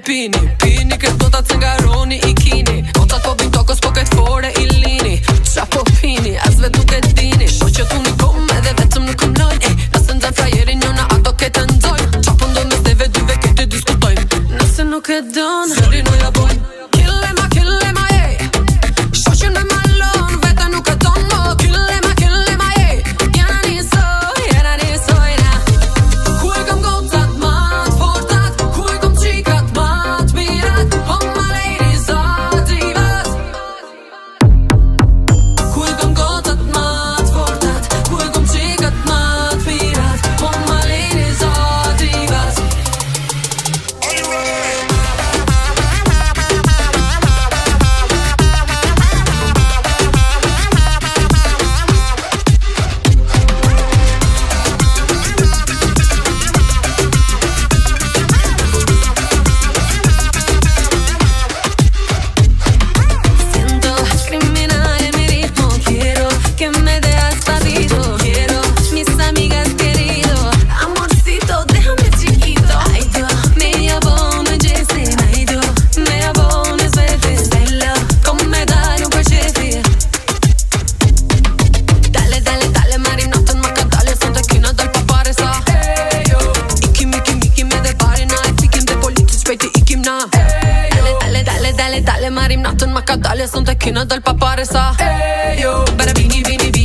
pini, pini che do ta cengaroni i kini. O ta po vin tokës po këtë fore i lini. Qa po pini, as vetë nuk e dini. Po që tu një kom edhe vetëm nuk kom lojnë. Nëse nxan frajerin njona ato këtë nxojnë. Qa po ndo mes neve dyve këtë diskutojnë. Nëse nuk e don, sëri no ja bojnë. Kille ma ej. Shoqën me malon, vete nuk e ton mo. Kille ma ej. Jena nisoj na. Ku e kam gocat mat fortat, ku e kam qikat mat mirat. Oh my ladies are divas. Ku e kam gocat mat fortat, ku e kam qikat mat mirat. Oh my ladies are divas. Siento criminal mi ritmo, quiero que me dejas pasito, quiero mis amigas querido, amorcito, déjame chiquito. Ay do, me jabon e gjesin, ay do, me jabon e svetin, bello, come dai un percefi. Dale, marinatën ma ka dalje, son të kina dal pa pare sa. Ikim edhe pare na, e fikim dhe politis shpejti ikim na. Dale, marinatën ma ka dalje, son të kina dal pa pare sa. Bara vini,